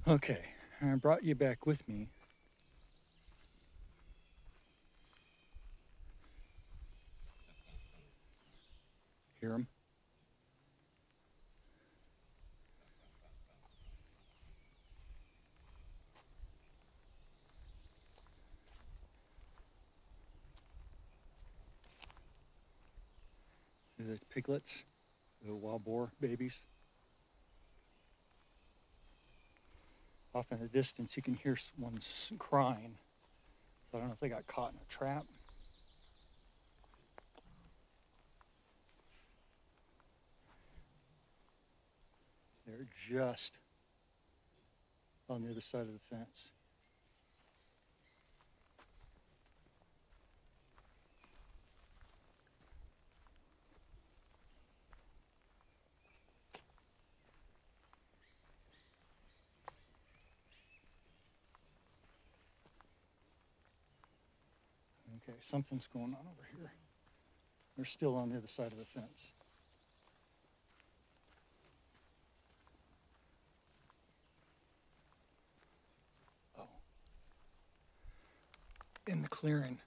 Okay, I brought you back with me. Hear them? The piglets, the wild boar babies. Off in the distance, you can hear one crying. So I don't know if they got caught in a trap. They're just on the other side of the fence. Okay, something's going on over here. They're still on the other side of the fence. Oh. In the clearing.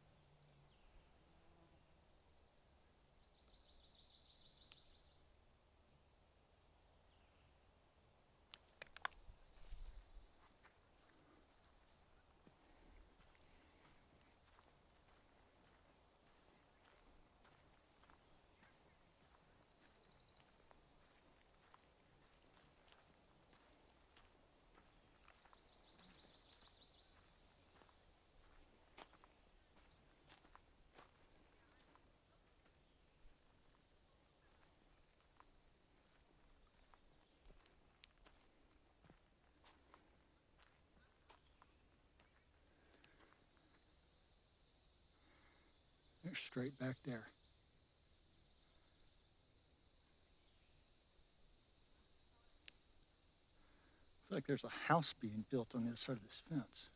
They're straight back there. Looks like there's a house being built on the other side of this fence.